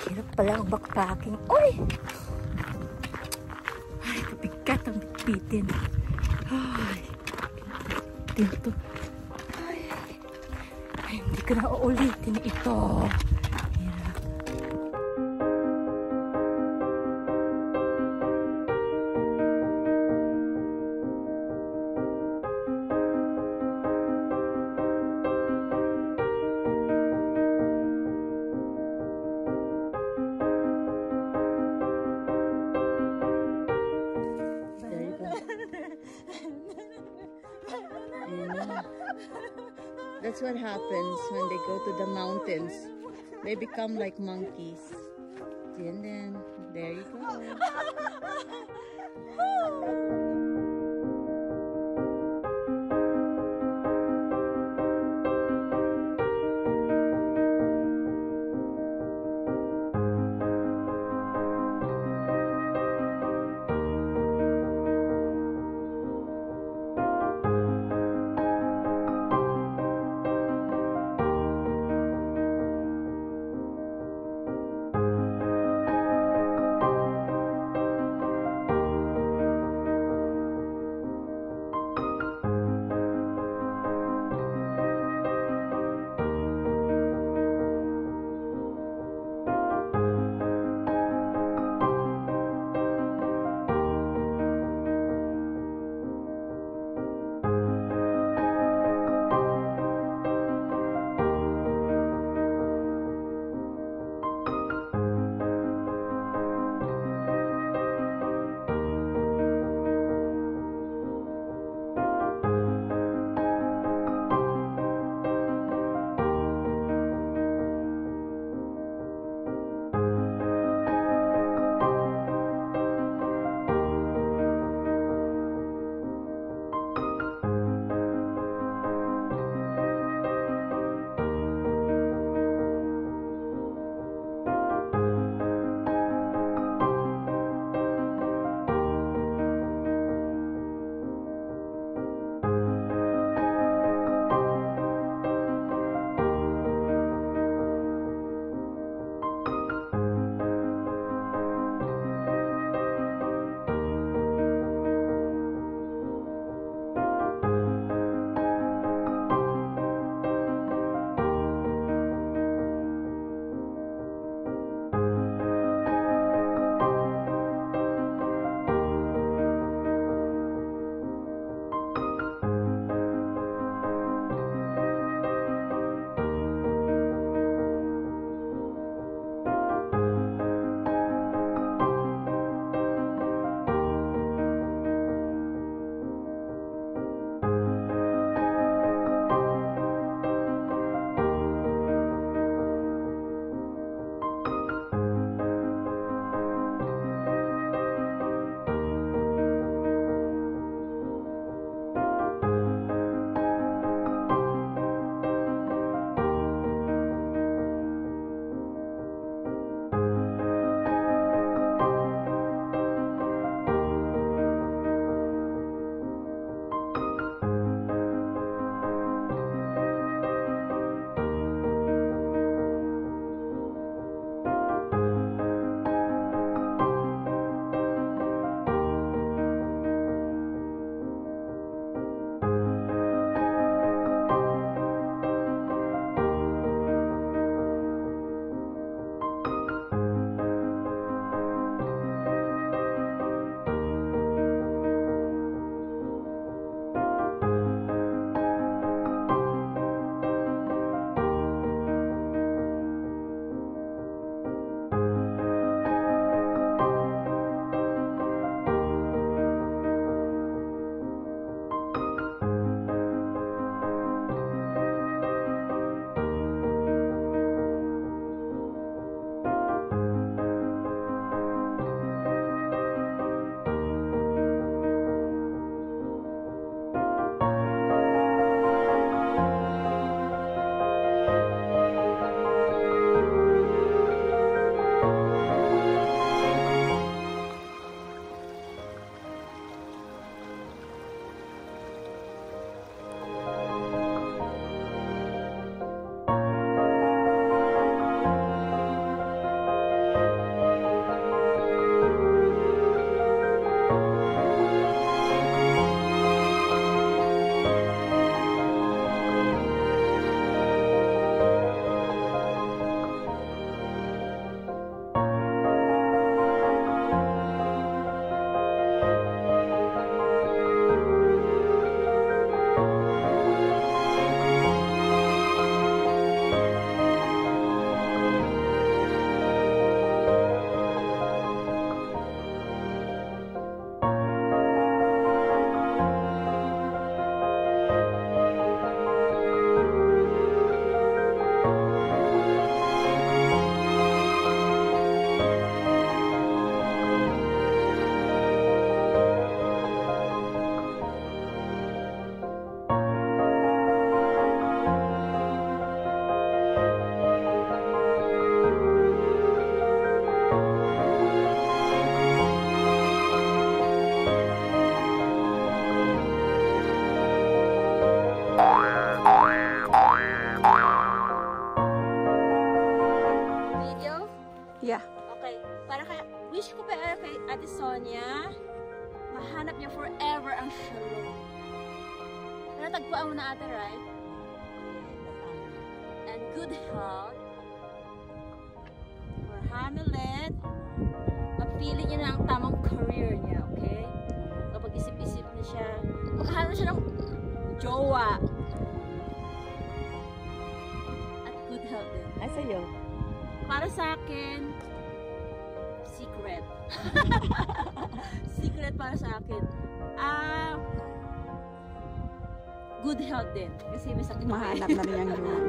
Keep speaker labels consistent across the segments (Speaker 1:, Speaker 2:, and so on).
Speaker 1: Hirap pala ang backpacking. Uy! Ay, kabigat ang bitbitin. Ay, dito. Ay, hindi ko na uulitin ito. Hirap. That's what happens when they go to the mountains. They become like monkeys. And then, there you go.
Speaker 2: Yeah.
Speaker 3: Okay. Para kay, wish ko pa kay Ate Sonia, mahanap niya forever ang shalom. Natagpuan mo na ate, right? And good health. For Hamlet, mapili niya na ang tamang career niya, okay? Kapag isip-isip na siya, magkahanap siya ng jowa. At good health din.
Speaker 1: Ay, sa'yo.
Speaker 3: Para sa akin, secret. Secret para sa akin. Good health din. Kasi may sakit.
Speaker 2: Mahanap na rin ang jowa.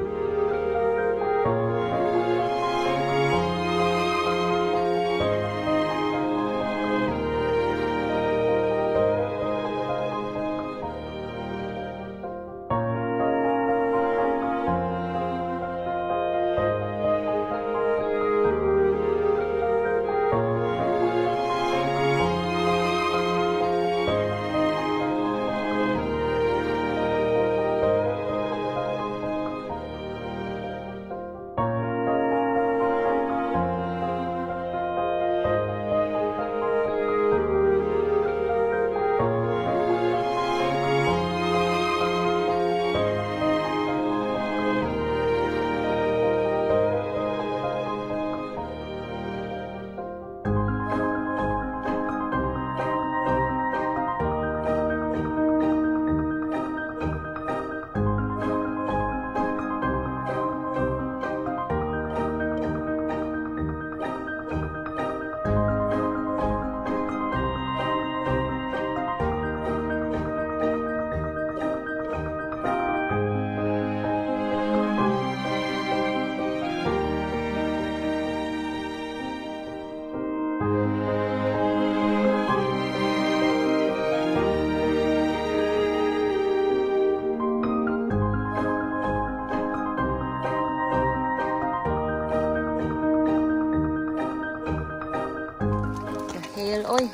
Speaker 3: Hail, oy.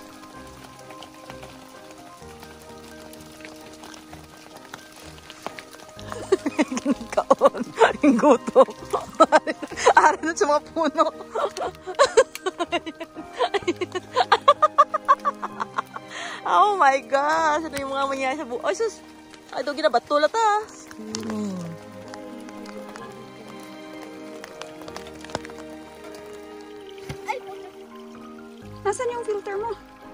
Speaker 2: Kaon. Yung gutom. Ari na sa mga puno. Oh my gosh. Ano yung mga mangyayari sa buhay? Ay, sus. Ay, ito ginabatulot ah. Nasaan yung filter mo?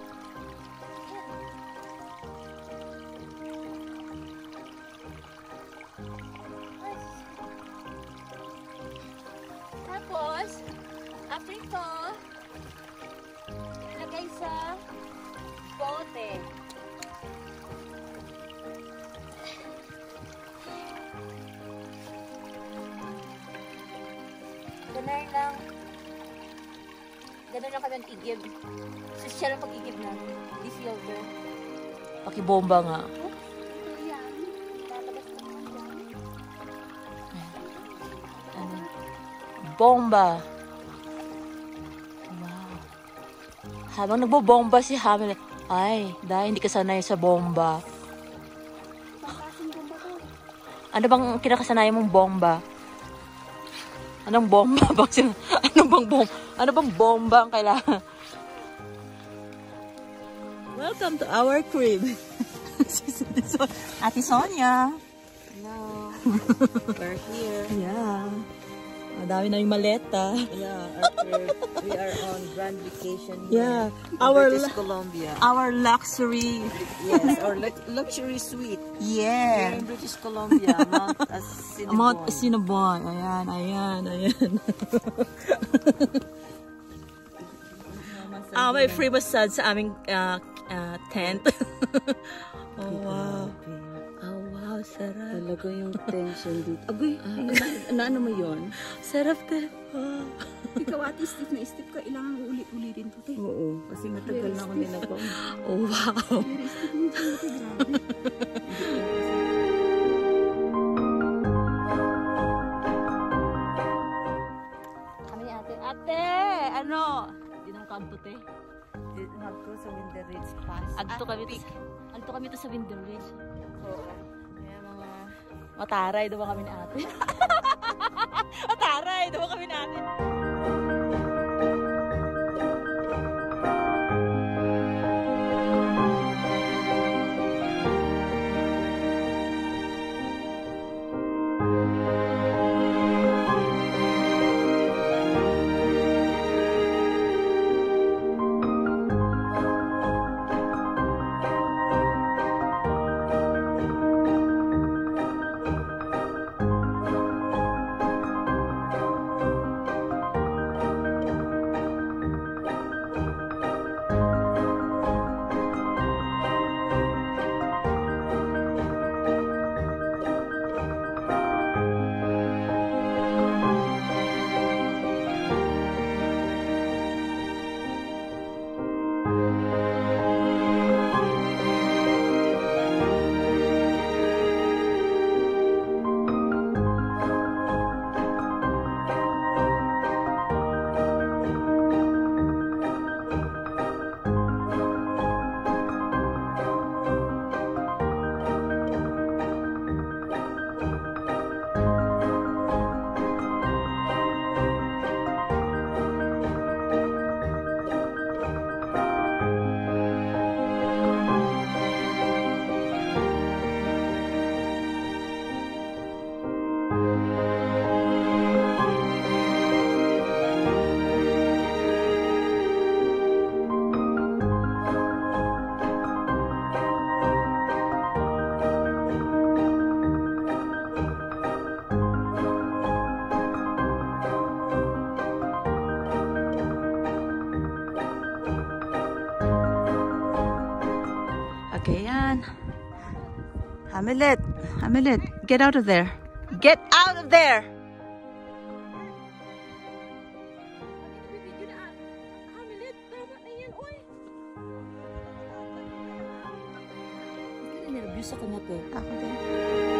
Speaker 3: Tapos, after ito, ilagay sa bote. Ganun lang kami ang igib. So, siya lang pag-igib namin. Di filter.
Speaker 2: Pakibomba nga.
Speaker 3: Yan. Lalabas naman yan.
Speaker 2: Bomba. Wow. Habang nagbobomba si Hamlet, ay, dahil hindi ka sanay sa bomba. Ano bang kinakasanayan mong bomba? Anong bomba bang ano bang bomba ang kailangan? Welcome to our crib. Ate Sonia.
Speaker 1: Hello. We're here.
Speaker 2: Yeah. Madami na yung maleta.
Speaker 1: Yeah, after we are on grand vacation here.
Speaker 2: Yeah.
Speaker 1: In British Columbia.
Speaker 2: Our luxury.
Speaker 1: Yes, our luxury suite.
Speaker 2: Yeah.
Speaker 1: Here in British Columbia, Mount Assiniboine.
Speaker 2: Mount Assiniboine. Ayan. May free massage sa aming tent. Oh, wow. Oh, wow. Sarap.
Speaker 1: Talaga yung tension dito. Agoy, ano mo yun?
Speaker 2: Sarap din.
Speaker 3: Ikaw ate, stiff na stiff ka. Ilangan uli-ulitin to.
Speaker 1: Oo, kasi matagal na ako nilagaw.
Speaker 2: Oh, wow.
Speaker 3: Very stiff mo ito. Grabe. Kami ate. Ate! Ano? Di naman kaagbuti.
Speaker 1: Didn't have to sa Winter Ridge Pass.
Speaker 3: Agto kami to sa Winter Ridge.
Speaker 1: Oo. Kaya mga...
Speaker 2: Mataray, diba kami ni ate? Mataray, diba kami ni ate? Hamilet, Hamilet, get out of there. Get out of there!
Speaker 3: Nervous ako na to.
Speaker 2: Ako din.